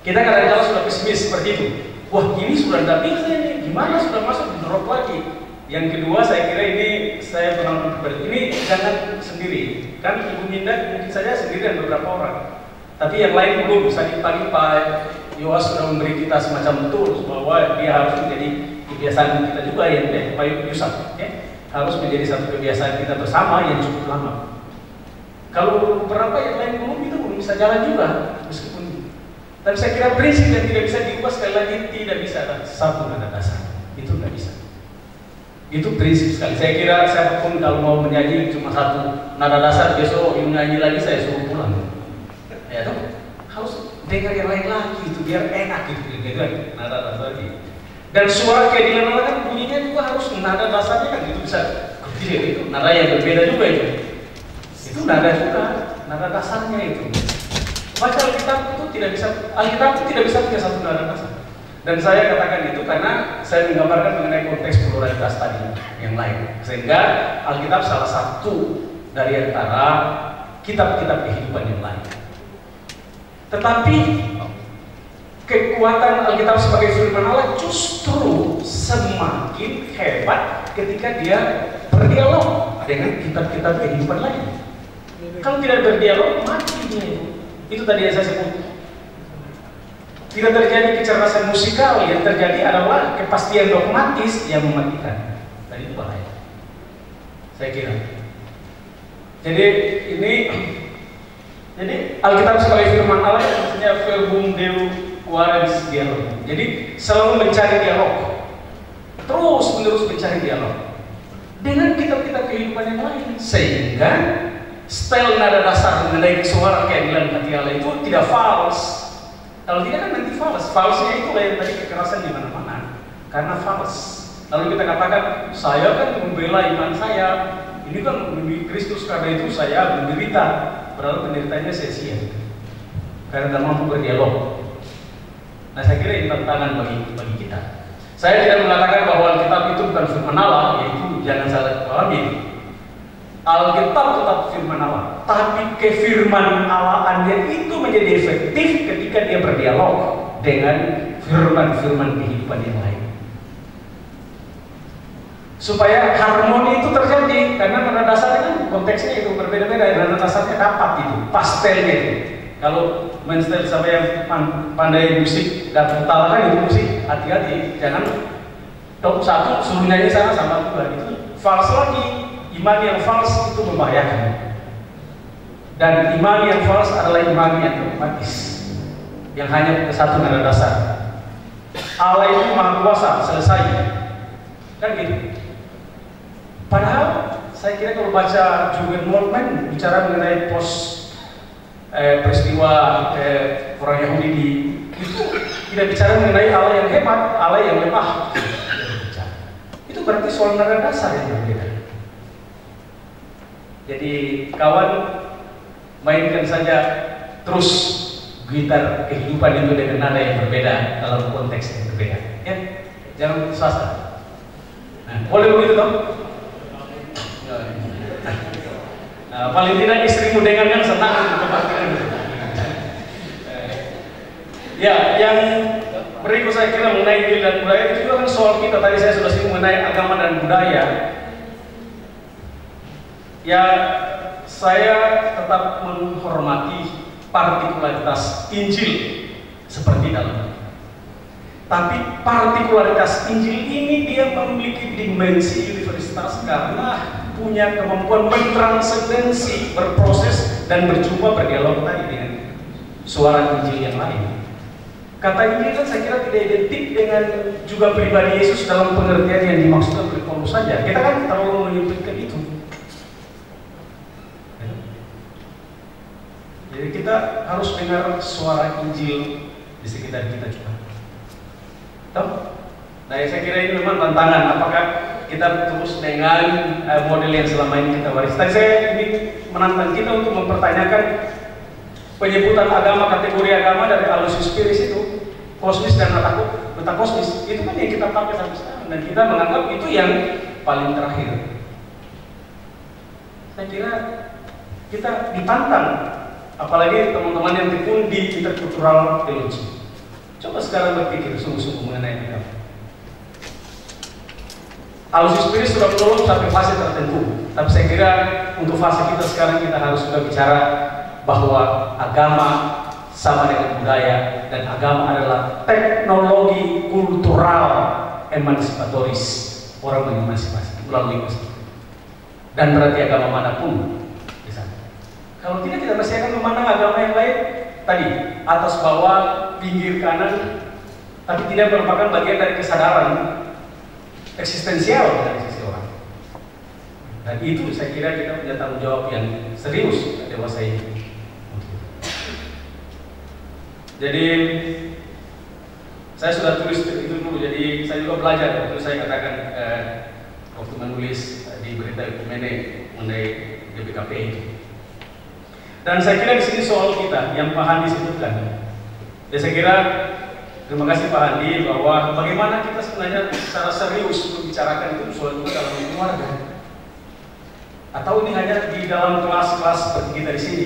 Kita kadang-kadang sudah pesimis seperti itu. Wah, ini sudah tidak bisa ini, gimana sudah masuk drop lagi. Yang kedua, saya kira ini saya pengalaman pribadi. Ini jangan sendiri. Kan Ibu Minda mungkin saja sendiri dan beberapa orang. Tapi yang lain belum. Misalnya pagi Pak Yowas sudah memberi kita semacam tools bahwa dia harus menjadi kebiasaan kita juga yang Pak Yusuf, ya, harus menjadi satu kebiasaan kita bersama yang cukup lama. Kalau beberapa yang lain belum, itu belum bisa jalan juga meskipun. Tapi saya kira prinsip yang tidak bisa diubah sekali lagi tidak bisa ada satu nada dasar. Itu nggak bisa. Itu prinsip sekali. Saya kira siapapun kalau mau menyanyi cuma satu nada dasar, besok yang nyanyi lagi saya suruh pulang. Ya toh, harus dengar yang lain lagi itu biar enak gitu dengar nada dasar lagi. Dan suara kayak di mana kan bunyinya juga harus nada dasarnya kan itu bisa kecil itu nada yang berbeda juga itu. Itu nada juga nada dasarnya itu. Baca Alkitab itu tidak bisa, Alkitab itu tidak bisa punya satu nada dasar. Dan saya katakan itu karena saya menggambarkan mengenai konteks pluralitas tadi yang lain. Sehingga Alkitab salah satu dari antara kitab-kitab kehidupan yang lain. Tetapi kekuatan Alkitab sebagai firman Allah justru semakin hebat ketika dia berdialog dengan kitab-kitab kehidupan lain. Kalau tidak berdialog, mati dia. Itu tadi yang saya sebut. Tidak terjadi kecerdasan musikal, yang terjadi adalah kepastian dogmatis yang mematikan. Dan itu bahaya, saya kira. Jadi Alkitab sebagai firman Allah maksudnya verbum Deo quaeris dialog. Jadi selalu mencari dialog, terus menerus mencari dialog dengan kitab-kitab kehidupan yang lain, sehingga style nada dasar mengenai suara keadilan hati Allah itu tidak false. Kalau tidak kan nanti fals. Falsnya itu yang tadi kekerasan di mana-mana karena fals. Lalu kita katakan saya kan membela iman saya, ini kan demi Kristus, karena itu saya menderita. Padahal penderitanya sia-sia karena tidak mampu berdialog. Nah, saya kira ini tantangan bagi kita. Saya tidak mengatakan bahwa Alkitab itu bukan firman Allah, yaitu jangan salah pahami. Alkitab tetap firman Allah, tapi kefirman Allahannya itu menjadi efektif ketika dia berdialog dengan firman-firman kehidupan yang lain. Supaya harmoni itu terjadi, karena nada dasarnya kan konteksnya itu berbeda-beda, nada dasarnya dapat itu, pastelnya itu. Kalau menstel sama yang pandai musik dan utara kan itu musik, hati-hati, jangan top satu suruh nyanyi sana sama juga, itu false lagi. Iman yang false itu membahayakan. Dan iman yang false adalah iman yang dogmatis, yang hanya satu nada dasar. Allah itu maha kuasa, selesai. Kan gitu. Padahal saya kira kalau baca Jürgen Moltmann bicara mengenai peristiwa orang Yahudi itu tidak bicara mengenai Allah yang hebat, Allah yang lemah. Itu berarti soal nada dasar yang berbeda. Jadi kawan, mainkan saja terus gitar kehidupan itu dengan nada yang berbeda dalam konteks yang berbeda, ya, jangan putus asa. Nah, boleh begitu dong? Nah, paling tidak istrimu dengarkan senang. Ya, yang berikut saya kira mengenai diri dan budaya itu juga kan soal kita. Tadi saya sudah singgung mengenai agama dan budaya. Ya, saya tetap menghormati partikularitas Injil seperti dalam. Tapi partikularitas Injil ini dia memiliki dimensi universalitas karena punya kemampuan mentransendensi, berproses dan berjumpa berdialog tadi dengan suara Injil yang lain. Kata Injil kan saya kira tidak identik dengan juga pribadi Yesus dalam pengertian yang dimaksudkan oleh Paulus saja. Kita kan terlalu menyebutkan itu. Jadi kita harus dengar suara Injil di sekitar kita juga. Tahu? Nah, saya kira ini memang tantangan. Apakah kita terus dengan model yang selama ini kita waris? Tadi saya ini menantang kita untuk mempertanyakan penyebutan agama, kategori agama dari Aloysius Piris itu, kosmis dan metakosmis. Itu kan yang kita pakai sampai sekarang dan kita menganggap itu yang paling terakhir. Saya kira kita ditantang. Apalagi teman-teman yang tekun di interkultural teologi. Coba sekarang berpikir sungguh-sungguh mengenai agama. Alusi Spirit sudah menolong sampai fase tertentu, tapi saya kira untuk fase kita sekarang kita harus juga bicara bahwa agama sama dengan budaya, dan agama adalah teknologi kultural emansipatoris, orang mengemansipasi melalui musik. Dan berarti agama manapun di sana. Kalau tidak, kita masih akan memandang agama yang lain tadi atas bawah, pinggir kanan, tapi tidak merupakan bagian dari kesadaran eksistensial dari sisi orang. Dan itu saya kira kita punya tanggung jawab yang serius dewasa ini. Jadi saya sudah tulis itu dulu, jadi saya juga belajar waktu saya katakan waktu menulis di berita Ekumene mengenai DBKP itu. Dan saya kira di sini soal kita yang Pak Handi sebutkan. Dan saya kira terima kasih Pak Handi bahwa bagaimana kita sebenarnya secara serius membicarakan itu soal itu dalam keluarga. Atau ini hanya di dalam kelas-kelas seperti kita di sini.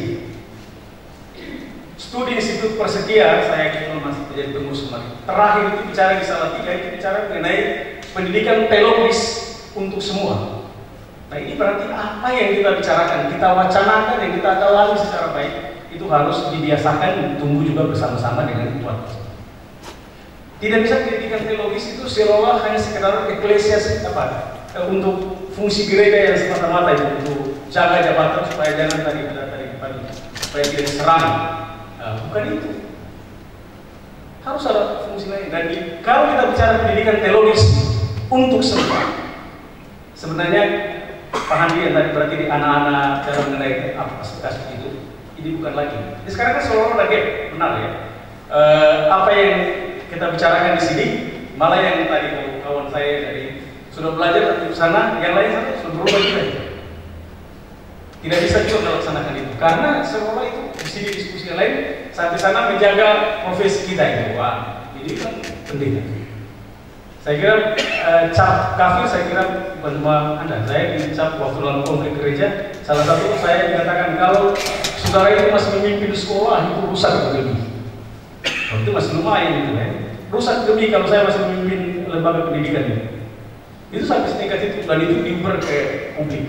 Studi Institut Persetia, saya kira masih menjadi pengurus kemarin. Terakhir itu bicara di Salatiga, itu bicara mengenai pendidikan teologis untuk semua. Nah ini berarti apa yang kita bicarakan, kita wacanakan, yang kita dalami secara baik, itu harus dibiasakan tumbuh juga bersama-sama dengan Tuhan. Tidak bisa pendidikan teologis itu seolah hanya sekedar eklesias untuk fungsi gereja yang semata-mata itu, untuk jaga jabatan supaya jangan tadi supaya tidak diserang. Bukan itu, harus ada fungsi lain. Dan kalau kita bicara pendidikan teologis untuk semua, sebenarnya Pak Handi yang tadi berarti di anak-anak cara mengenai aspek itu, ini bukan lagi. Jadi sekarang kan seolah-olah lagi benar ya. Apa yang kita bicarakan di sini, malah yang tadi kawan saya dari sudah belajar di sana, yang lain sana sudah berubah juga. Tidak bisa juga melaksanakan itu, karena seolah itu di sini diskusi yang lain sampai sana menjaga profesi kita itu. Wah, ini kan penting. Saya kira cap kafir, saya kira bukan cuma Anda. Saya dicap waktu dalam konflik gereja. Salah satu saya dikatakan kalau saudara itu masih memimpin sekolah itu rusak demi. Oh, itu masih lumayan itu ya. Rusak demi kalau saya masih memimpin lembaga pendidikan ini. Itu sampai setingkat itu, dan itu diuber ke publik.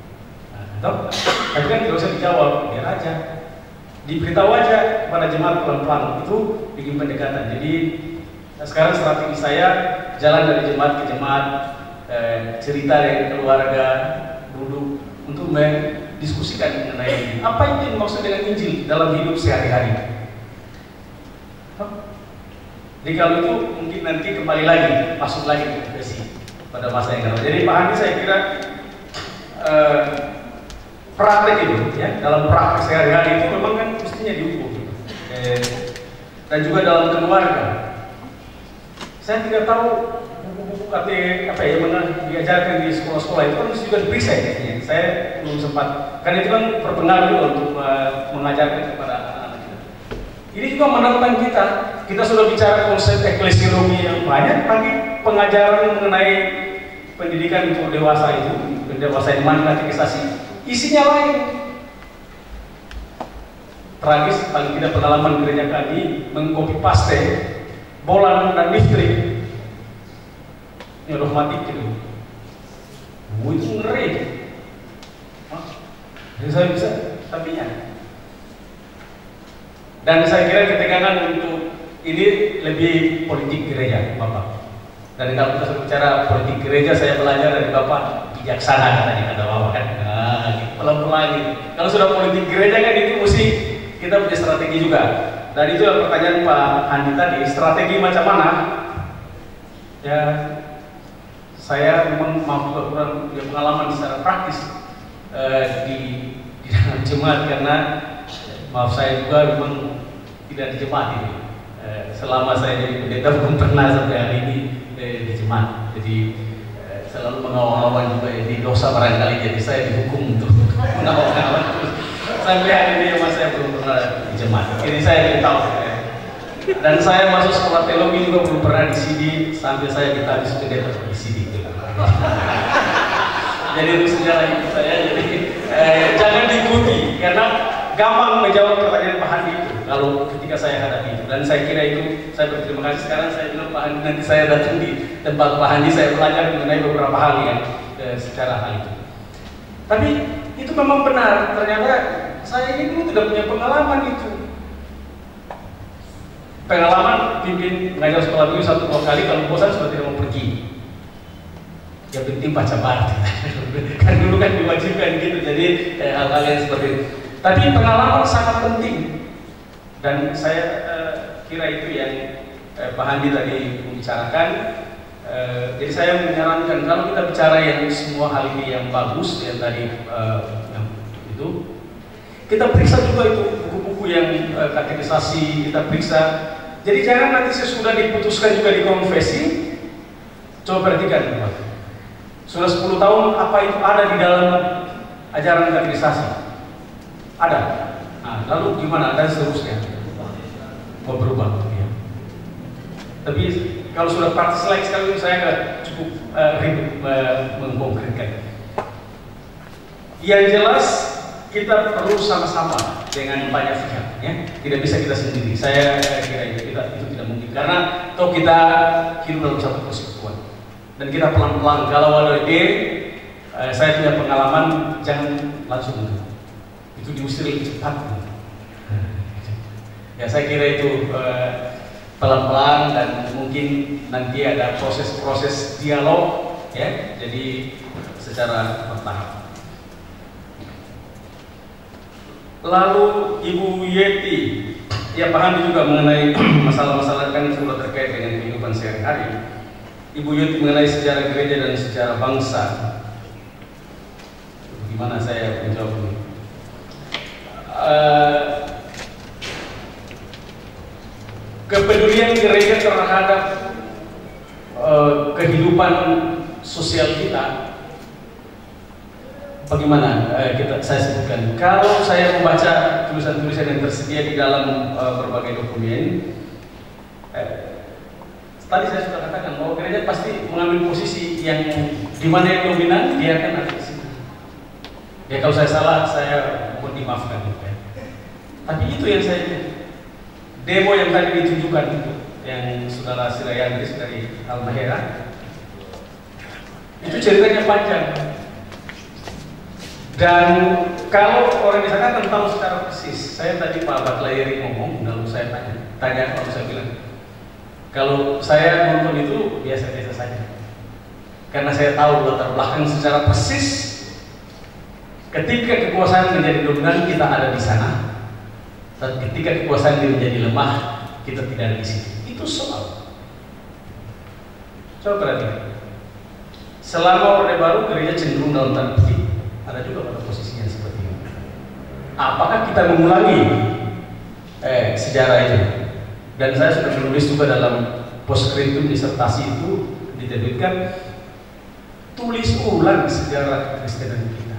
Tapi kan tidak usah dijawab, biar aja. Diberitahu aja kepada jemaat pelan-pelan, itu bikin pendekatan. Jadi sekarang strategi saya jalan dari jemaat ke jemaat, cerita dari keluarga, duduk untuk mendiskusikan mengenai apa yang dimaksud dengan Injil dalam hidup sehari-hari. Jadi kalau itu mungkin nanti kembali lagi, masuk lagi ke profesi pada masa yang akan. Jadi Pak Handi saya kira praktek itu, ya, dalam praktek sehari-hari itu memang kan mestinya diukur. Dan juga dalam keluarga. Saya tidak tahu buku-buku apa ya yang diajarkan di sekolah-sekolah itu kan mesti juga diperiksa ya. Saya belum sempat, karena itu kan berpengaruh juga untuk mengajarkan kepada anak-anak kita. Ini juga menantang kita. Kita sudah bicara konsep eklesiologi yang banyak, tapi pengajaran mengenai pendidikan untuk dewasa itu, dewasa yang mana katekisasi, isinya lain. Tragis, paling tidak pengalaman gereja kami mengcopy paste bolan dan listrik ini otomatis gitu. Itu ngeri. Jadi saya bisa, tapi ya. Dan saya kira ketegangan untuk ini lebih politik gereja, Bapak. Dan kalau kita sudah bicara politik gereja, saya belajar dari Bapak bijaksana katanya, kata Bapak kan. Nah, pelan-pelan gitu. Kalau sudah politik gereja kan itu mesti kita punya strategi juga. Dan itu pertanyaan Pak Handi tadi, strategi macam mana? Ya, saya memang mampu kurang punya pengalaman secara praktis di dalam jemaat, karena maaf saya juga memang tidak di jemaat ini. Selama saya jadi pendeta belum pernah sampai hari ini di jemaat. Jadi selalu mengawal-awal juga ini dosa barangkali, jadi saya dihukum untuk mengawal-awal. Sampai hari ini saya belum pernah di jemaat. Jadi saya tidak tahu. Dan saya masuk sekolah teologi juga belum pernah di sini, sampai saya ditabis pendeta di sini. Jadi itu sejarah hidup saya. Jadi jangan diikuti, karena gampang menjawab pertanyaan Pak Handi itu. kalau ketika saya hadapi itu. Dan saya kira itu, saya berterima kasih sekarang saya bilang Pak Handi, nanti saya datang di tempat Pak Handi, saya belajar mengenai beberapa hal yang secara hal itu. Tapi itu memang benar, ternyata saya ini dulu tidak punya pengalaman itu. Pengalaman pimpin mengajar sekolah minggu 1-2 kali, kalau bosan sudah tidak mau pergi. Yang penting baca bar. Kan dulu kan diwajibkan gitu, jadi hal-hal yang seperti itu. Tapi pengalaman sangat penting. Dan saya kira itu yang Pak Handi tadi membicarakan. Jadi saya menyarankan kalau kita bicara yang semua hal ini yang bagus, yang tadi yang itu, kita periksa juga itu buku-buku yang kategorisasi, kita periksa. Jadi jangan nanti sesudah diputuskan juga di konfesi, coba perhatikan Pak. Sudah 10 tahun apa itu ada di dalam ajaran kategorisasi? Ada. Nah, lalu gimana? Dan seterusnya. Mau berubah. Ya. Tapi kalau sudah praktis like sekali saya nggak cukup ribet mengkonkretkan. Yang jelas kita perlu sama-sama dengan banyak pihak, ya. Tidak bisa kita sendiri. Saya kira itu tidak mungkin karena toh kita hidup dalam satu persekutuan dan kita pelan-pelan. Kalau ada ide, saya punya pengalaman, jangan langsung itu diusir lebih cepat. Ya saya kira itu pelan-pelan dan mungkin nanti ada proses-proses dialog, ya. Jadi secara bertahap. Lalu Ibu Yeti, ya paham juga mengenai masalah-masalah kan sudah terkait dengan kehidupan sehari-hari. Ibu Yeti mengenai sejarah gereja dan sejarah bangsa. Bagaimana saya menjawab ini? Kepedulian gereja terhadap kehidupan sosial kita, bagaimana saya sebutkan. Kalau saya membaca tulisan-tulisan yang tersedia di dalam berbagai dokumen, tadi saya sudah katakan bahwa gereja pasti mengambil posisi yang dimana yang dominan dia akan ada di situ. Ya kalau saya salah saya mohon dimaafkan. Ya. Tapi itu yang saya lihat. Demo yang tadi ditunjukkan itu, yang saudara Sirayandris dari Halmahera, itu ceritanya panjang. Dan kalau orang di sana tahu secara persis, saya tadi Pak Batlayeri ngomong, lalu saya tanya kalau saya bilang, kalau saya nonton itu biasa-biasa saja, karena saya tahu latar belakang secara persis. Ketika kekuasaan menjadi dominan, kita ada di sana. Dan ketika kekuasaan menjadi lemah, kita tidak ada di situ. Itu soal. Coba perhatikan. Selama Orde Baru, gereja cenderung dalam tanda petik. Ada juga pada posisinya seperti ini. Apakah kita mengulangi sejarah itu? Dan saya sudah menulis juga dalam postscriptum disertasi itu diterbitkan, tulis ulang sejarah Kekristenan kita.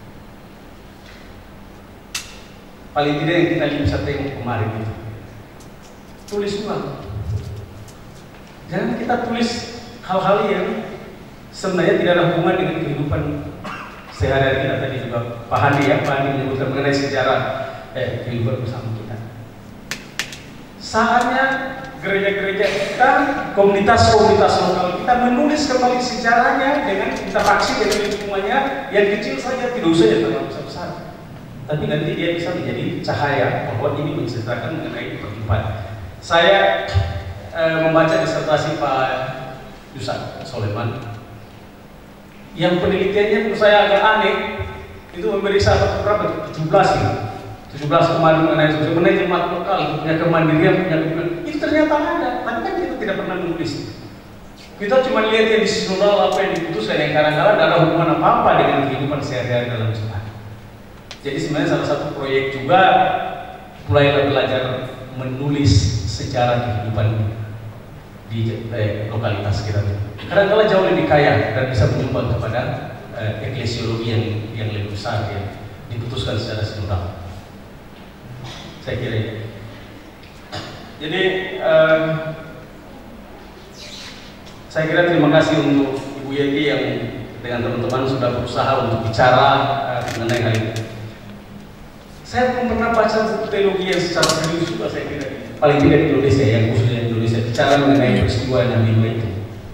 Paling tidak yang kita bisa tengok kemarin itu, tulis ulang. Jangan kita tulis hal-hal yang sebenarnya tidak ada hubungan dengan kehidupan sehari-hari kita. Tadi juga Pak Handi menyebutkan mengenai sejarah kehidupan bersama kita. Saatnya gereja-gereja kita, komunitas-komunitas lokal kita menulis kembali sejarahnya dengan interaksi dengan lingkungannya yang kecil saja, tidak usah yang terlalu besar-besar. Tapi nanti dia bisa menjadi cahaya bahwa ini menceritakan mengenai kehidupan. Saya membaca disertasi Pak Yusak Soleman yang penelitiannya menurut saya agak aneh. Itu memeriksa berapa? 17 ya? 17 kemarin mengenai jemaat lokal, punya kemandirian, punya kebenaran. Itu ternyata ada, tapi kan kita tidak pernah menulis. Kita cuma lihat yang di sinodal apa yang diputuskan, yang kadang-kadang tidak ada hubungan apa-apa dengan kehidupan sehari-hari dalam jemaat. Jadi sebenarnya salah satu proyek juga mulai belajar menulis sejarah kehidupan di lokalitas kita. Kadang-kadang jauh lebih kaya dan bisa menyumbang kepada eklesiologi yang lebih besar yang diputuskan secara sinodal. Saya kira itu. Jadi saya kira terima kasih untuk Ibu Yeti yang dengan teman-teman sudah berusaha untuk bicara mengenai hal ini. Saya belum pernah baca buku teologi yang secara serius juga, saya kira. Paling tidak di Indonesia, yang khususnya di Indonesia, bicara mengenai peristiwa yang lima itu.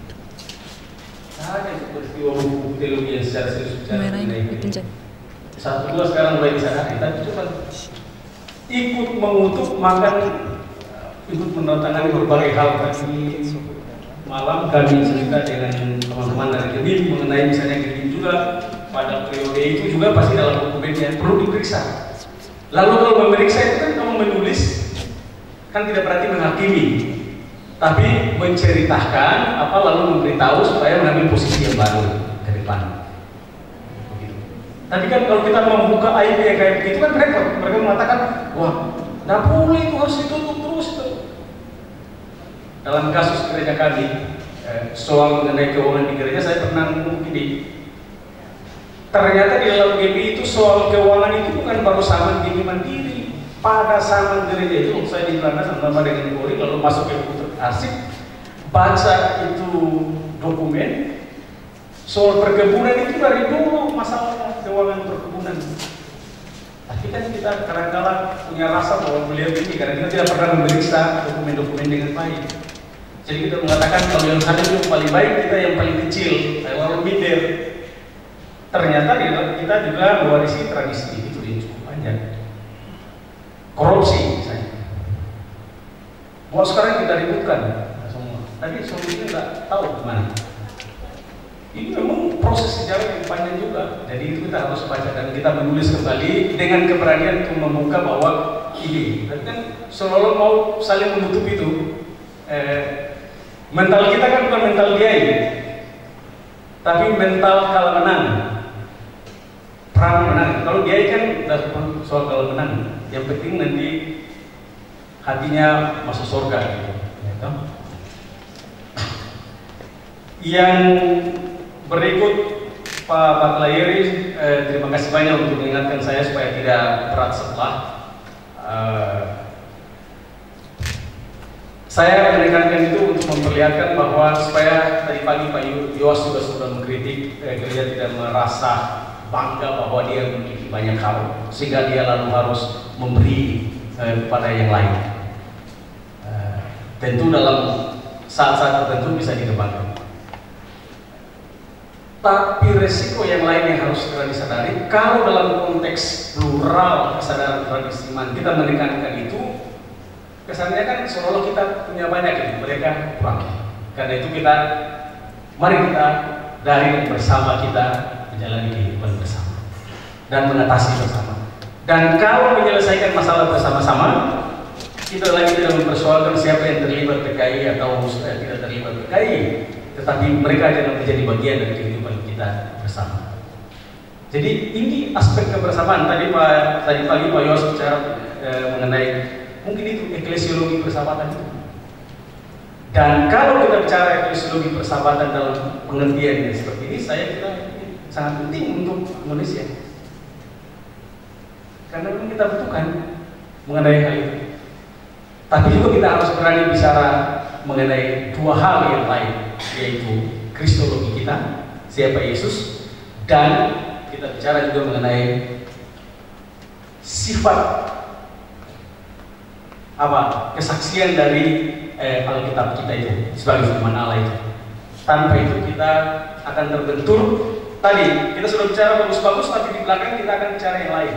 Ada itu peristiwa buku teologi yang secara serius bicara mengenai itu. Satu dua sekarang mulai disadari, tapi coba ikut mengutuk, makan, ikut menandatangani berbagai hal. Tadi malam kami cerita dengan teman-teman dari Gedim mengenai misalnya Gedim juga pada periode itu juga pasti dalam dokumen yang perlu diperiksa. Lalu kalau memeriksa itu kan kamu menulis, kan tidak berarti menghakimi, tapi menceritakan apa lalu memberitahu supaya mengambil posisi yang baru ke depan. Begitu. Tapi kan kalau kita membuka aib yang kayak begitu kan repot. Mereka mengatakan, wah, tidak boleh itu harus ditutup terus itu. Dalam kasus gereja kami, soal mengenai keuangan di gereja, saya pernah ngomong gini. Ternyata di dalam GBI itu soal keuangan itu bukan baru zaman GBI mandiri. Pada zaman gereja itu, saya di Belanda sama-sama dengan Kori, lalu masuk ke buku arsip, baca itu dokumen. Soal perkebunan itu dari dulu masalah keuangan perkebunan. Tapi kan kita kadang-kadang punya rasa bahwa beliau ini karena kita tidak pernah memeriksa dokumen-dokumen dengan baik. Jadi kita mengatakan kalau yang satu itu paling baik, kita yang paling kecil, lalu minder. Ternyata kita juga mewarisi tradisi itu yang cukup panjang. Korupsi misalnya. Mau sekarang kita ributkan semua. Tapi solusinya nggak tahu kemana. Ini memang proses sejarah yang panjang juga. Jadi itu kita harus baca dan kita menulis kembali dengan keberanian untuk membuka bahwa ini. Tapi kan seolah-olah mau saling menutup itu. Mental kita kan bukan mental kiai, tapi mental kalah menang. Perang menang. Kalau dia kan soal kalau menang, yang penting nanti hatinya masuk surga gitu. Yang berikut Pak Batlayeri, terima kasih banyak untuk mengingatkan saya supaya tidak berat sebelah. Saya menekankan itu untuk memperlihatkan bahwa supaya tadi pagi Pak Yos juga sudah mengkritik gereja tidak merasa bangga bahwa dia memiliki banyak hal sehingga dia lalu harus memberi kepada yang lain. Tentu dalam saat-saat tertentu bisa dikembangkan. Tapi resiko yang lain yang harus segera disadari, kalau dalam konteks plural kesadaran tradisi iman kita menekankan itu, kesannya kan seolah kita punya banyak itu, mereka kurang. Karena itu mari kita dari bersama kita menjalani kehidupan bersama dan mengatasi bersama. Dan kalau menyelesaikan masalah bersama-sama, kita lagi tidak mempersoalkan siapa yang terlibat PKI atau tidak terlibat PKI, tetapi mereka jangan menjadi bagian dari kehidupan kita bersama. Jadi ini aspek kebersamaan. Tadi pagi Pak Yos bicara mengenai mungkin itu eklesiologi persahabatan itu. Dan kalau kita bicara eklesiologi persahabatan dalam pengertian yang seperti ini, saya kira sangat penting untuk Indonesia. Karena memang kita butuhkan mengenai hal itu. Tapi juga kita harus berani bicara mengenai dua hal yang lain, yaitu kristologi kita, siapa Yesus, dan kita bicara juga mengenai sifat kesaksian dari Alkitab kita itu sebagai firman Allah itu. Tanpa itu kita akan terbentur. Tadi kita sudah bicara bagus-bagus, tapi di belakang kita akan bicara yang lain.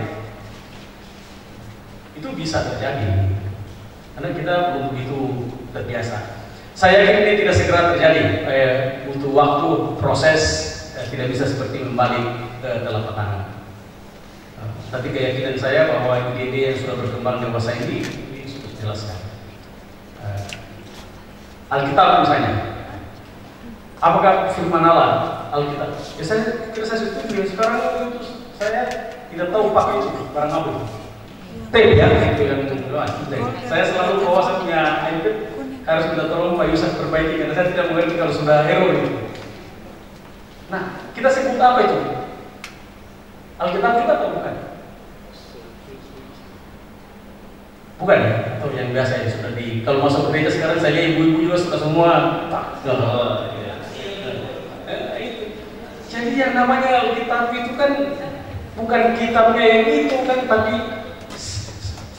Itu bisa terjadi karena kita belum begitu terbiasa. Saya yakin ini tidak segera terjadi, butuh waktu, proses, tidak bisa seperti membalik ke telapak tangan. Tapi keyakinan saya bahwa ide yang sudah berkembang dewasa ini sudah jelaskan. Alkitab misalnya, apakah firman Allah Alkitab? Ya saya kira saya setuju. Sekarang itu saya tidak tahu pakai itu barang apa itu. Tape ya, itu yang saya selalu bawa, saya punya iPad, harus minta tolong Pak Yusuf perbaiki karena saya tidak mengerti kalau sudah error itu. Nah, kita sebut apa itu? Alkitab juga atau bukan? Bukan ya? Atau yang biasa ya sudah kalau masuk gereja sekarang saya lihat ibu-ibu juga sudah semua Jadi yang namanya Alkitab itu kan bukan kitabnya yang itu kan, tapi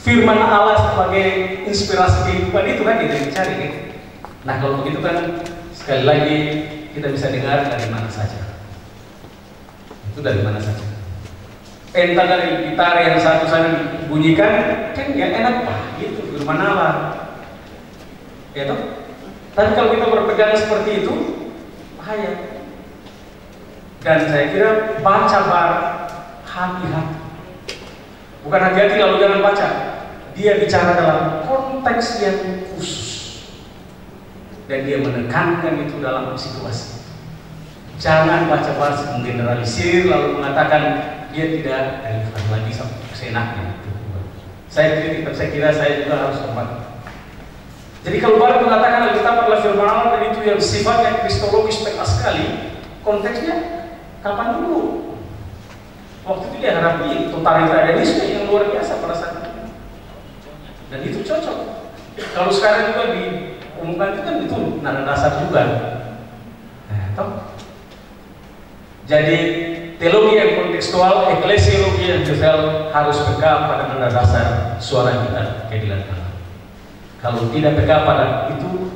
firman Allah sebagai inspirasi kehidupan itu kan yang dicari kan. Nah kalau begitu kan sekali lagi kita bisa dengar dari mana saja. Itu dari mana saja. Entah dari gitar yang satu sana bunyikan kan ya enak pak, itu firman Allah. Ya toh? Tapi kalau kita berpegang seperti itu bahaya. Dan saya kira baca hati-hati. Bukan hati-hati lalu jangan baca. Dia bicara dalam konteks yang khusus. Dan dia menekankan itu dalam situasi. Jangan baca menggeneralisir lalu mengatakan dia tidak relevan lagi sampai senaknya. Saya kira saya juga harus hormat. Jadi kalau baru mengatakan Alkitab adalah firman Allah dan itu yang sifatnya kristologis tegas sekali, konteksnya kapan dulu? Waktu itu dia hadapi totalitarianisme yang luar biasa pada saat itu. Dan itu cocok. Kalau sekarang juga diumumkan itu kan itu nada dasar juga. Nah, toh. Jadi teologi yang kontekstual, eklesiologi yang detail harus peka pada nada dasar suara kita keadilan Allah. Kalau tidak peka pada itu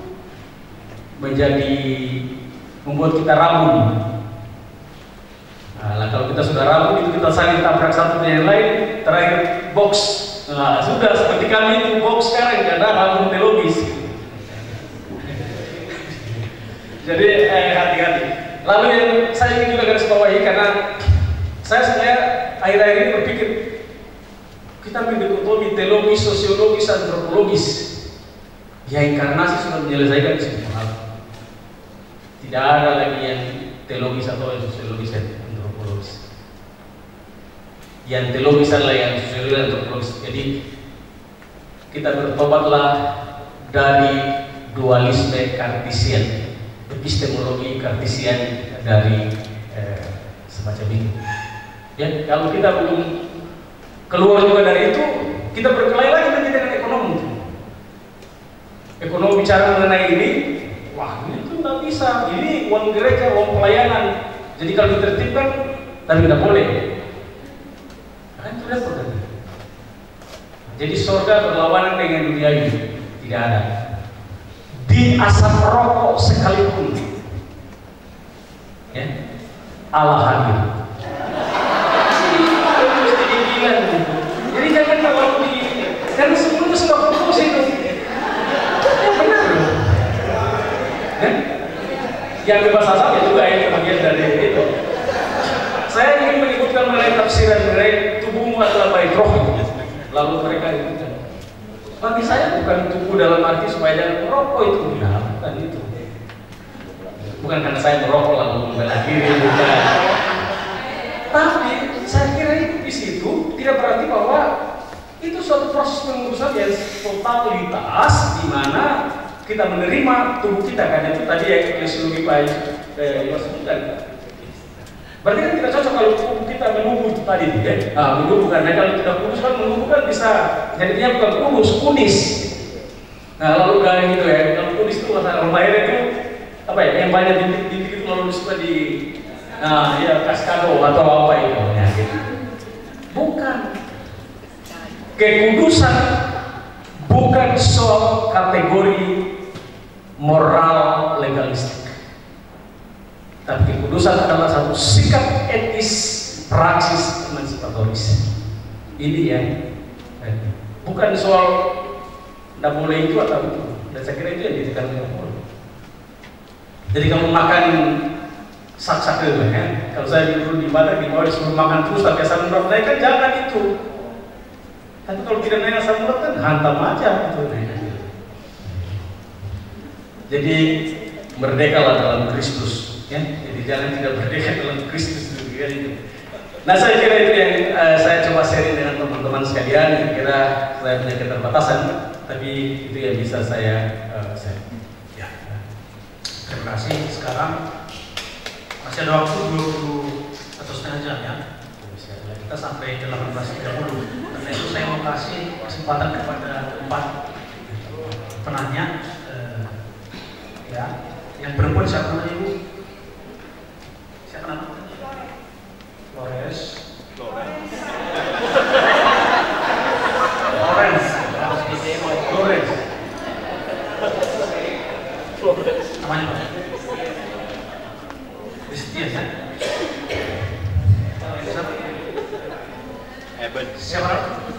membuat kita ragu. Nah, kalau kita sudah ragu itu kita saling tabrak satu dengan yang lain, terakhir box. Nah, sudah seperti kami itu box sekarang karena ragu teologis. Jadi hati-hati. Lalu yang saya ingin juga garis bawahi karena saya sebenarnya akhir-akhir ini berpikir kita mendikotomi teologis, sosiologis, antropologis. Ya inkarnasi sudah menyelesaikan semua hal. Tidak ada lagi yang teologis atau yang sosiologis dan antropologis. Yang teologis adalah yang sosiologis dan antropologis. Jadi kita bertobatlah dari dualisme kartesian, epistemologi kartesian dari semacam itu. Ya, kalau kita belum keluar juga dari itu, kita berkelahi lagi nanti dengan ekonomi. Ekonomi bicara mengenai ini, wah ini tuh nggak bisa. Ini uang gereja, uang pelayanan. Jadi kalau ditertibkan, tapi tidak boleh. Kan itu repot kan? Jadi surga berlawanan dengan dunia ini, tidak ada. Di asap rokok sekalipun, ya Allah hadir. Jadi jangan terlalu begini. Karena sebelum itu sudah fokus itu. Yang bebas asap ya juga ini bagian dari itu. Saya ingin menyebutkan mengenai tafsiran mengenai tubuhmu adalah bait roh. Lalu mereka itu bagi saya bukan tubuh dalam arti supaya jangan merokok itu, nah, bukan itu. Bukan karena saya merokok lalu membela diri, bukan. Tapi saya kira itu di situ tidak berarti bahwa itu suatu proses pengurusan yang totalitas di mana kita menerima tubuh kita kan itu tadi ya eklesiologi Pak sebutkan. Berarti kan tidak cocok kalau tubuh kita menunggu itu tadi ya. Menunggu kan, nah, kalau tidak kudus kan menunggu kan bisa jadinya bukan kudus, kunis. Nah lalu kayak gitu ya, kalau kunis itu masalah lahir itu apa ya? Yang banyak bintik-bintik itu lalu suka di ya kaskado atau apa itu ya gitu. Bukan. Kekudusan bukan soal kategori moral legalistik, tapi kekudusan adalah satu sikap etis praksis emansipatoris. Ini ya, bukan soal tidak boleh itu atau itu. Dan saya kira itu yang ditekankan oleh. Jadi kamu makan sak-sak itu ya. Kalau saya dulu di Batak di bawah disuruh makan terus tapi asam urat naik kan jangan itu. Tapi kalau tidak naik asam urat kan hantam aja gitu. Jadi merdekalah dalam Kristus, ya. Jadi jangan tidak merdeka dalam Kristus juga itu. Nah saya kira itu yang saya coba sharing dengan teman-teman sekalian. Kira saya punya keterbatasan, tapi itu yang bisa saya share. Ya. Terima kasih. Sekarang masih ada waktu 20 atau setengah jam ya. Kita sampai 18.30. Karena itu saya mau kasih kesempatan kepada 4 penanya. Ya, yang perempuan siapa namanya Ibu? Siapa namanya? Flores. Namanya Pak? Christian ya? Siapa? Eben. Siapa?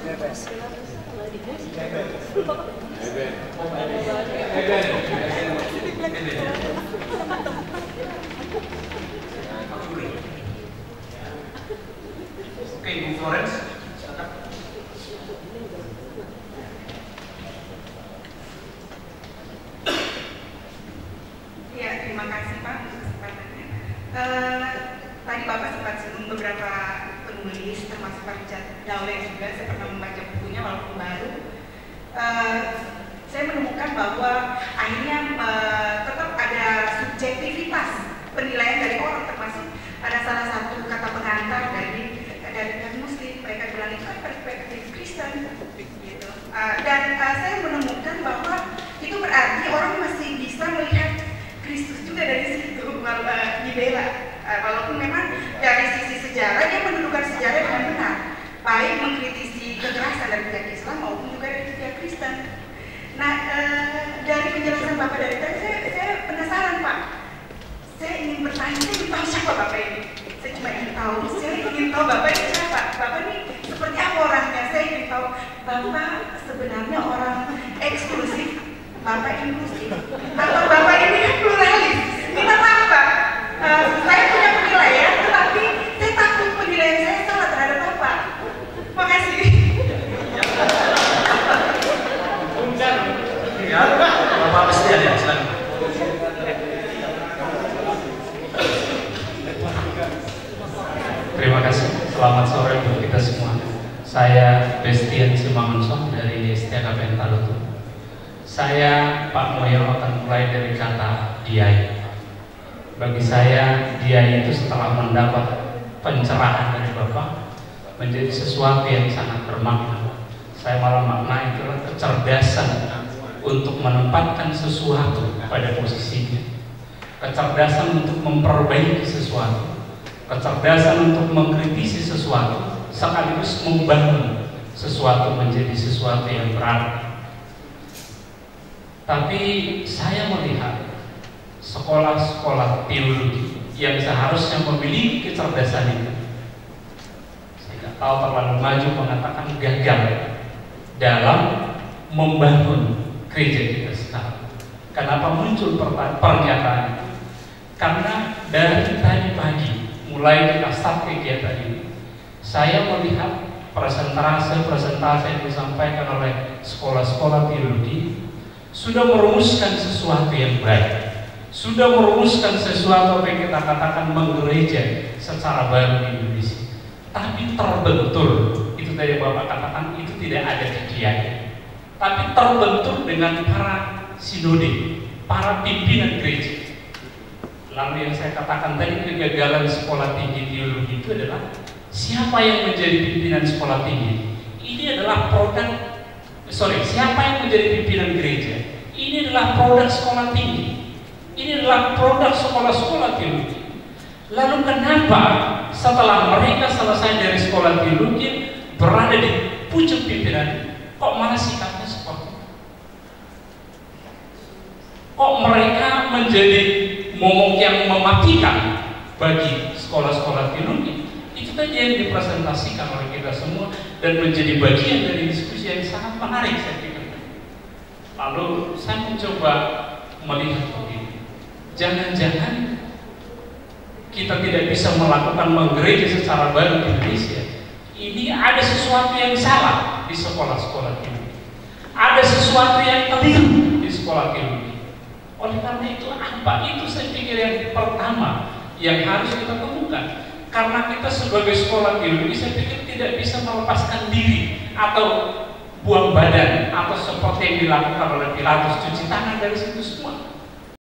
Oke, Ibu Florence, silakan. Ya, terima kasih Pak untuk kesempatannya. Tadi Bapak sempat singgung beberapa penulis, termasuk Pak Richard Dawle juga. Saya pernah membaca bukunya walaupun baru. Saya menemukan bahwa akhirnya tetap ada subjektivitas penilaian dari orang, termasuk ada salah satu kata pengantar dari Muslim, mereka bilang itu kan perspektif Kristen, gitu. Dan saya menemukan bahwa itu berarti orang masih bisa melihat Kristus juga dari situ, dibela. Walaupun memang dari sisi sejarah dia mendudukan sejarah dengan benar, baik mengkritisi kekerasan dari pihak Islam maupun juga dari pihak Kristen. Nah, dari penjelasan Bapak dari tadi saya penasaran Pak. Saya ingin bertanya, saya ingin tahu siapa Bapak ini. Saya cuma ingin tahu, saya ingin tahu Bapak ini siapa. Bapak ini seperti apa orangnya. Saya ingin tahu Bapak sebenarnya orang eksklusif, Bapak inklusif, atau Bapak ini pluralis. Minta maaf Pak, saya punya penilaian, tetapi saya takut penilaian saya salah terhadap Bapak. Terima kasih. Ya, Bapak Christian ya, silakan. Terima kasih. Selamat sore buat kita semua. Saya Bestian Simangunson dari STKPN Talutu. Saya Pak Moyo akan mulai dari kata diai. Bagi saya diai itu setelah mendapat pencerahan dari Bapak menjadi sesuatu yang sangat bermakna. Saya malah makna itulah kecerdasan untuk menempatkan sesuatu pada posisinya, kecerdasan untuk memperbaiki sesuatu, kecerdasan untuk mengkritisi sesuatu, sekaligus membangun sesuatu menjadi sesuatu yang berarti. Tapi saya melihat sekolah-sekolah teologi yang seharusnya memiliki kecerdasan itu, saya tidak tahu terlalu maju mengatakan gagal dalam membangun gereja kita sekarang. Kenapa muncul pernyataan itu? Karena dari tadi pagi mulai kita start kegiatan ini, saya melihat presentase yang disampaikan oleh sekolah-sekolah teologi sudah merumuskan sesuatu yang baik, sudah merumuskan sesuatu yang kita katakan menggereja secara baru di Indonesia. Tapi terbentur, itu tadi Bapak katakan itu tidak ada di dia, tapi terbentur dengan para sinode, para pimpinan gereja. Lalu yang saya katakan tadi, kegagalan sekolah tinggi teologi itu adalah siapa yang menjadi pimpinan sekolah tinggi? Ini adalah siapa yang menjadi pimpinan gereja? Ini adalah produk sekolah tinggi. Ini adalah produk sekolah-sekolah teologi. Lalu kenapa setelah mereka selesai dari sekolah teologi berada di pucuk pimpinan, kok malah sikapnya seperti itu? Kok mereka menjadi momok yang mematikan bagi sekolah-sekolah teologi? Itu tadi yang dipresentasikan oleh kita semua dan menjadi bagian dari diskusi yang sangat menarik saya pikir. Lalu saya mencoba melihat begini, jangan-jangan kita tidak bisa melakukan menggereja secara baru di Indonesia. Ini ada sesuatu yang salah di sekolah-sekolah teologi, ada sesuatu yang keliru di sekolah teologi. Oleh karena itu apa? Itu saya pikir yang pertama yang harus kita temukan. Karena kita sebagai sekolah teologi saya pikir tidak bisa melepaskan diri atau buang badan atau seperti yang dilakukan oleh Pilatus, cuci tangan dari situ semua.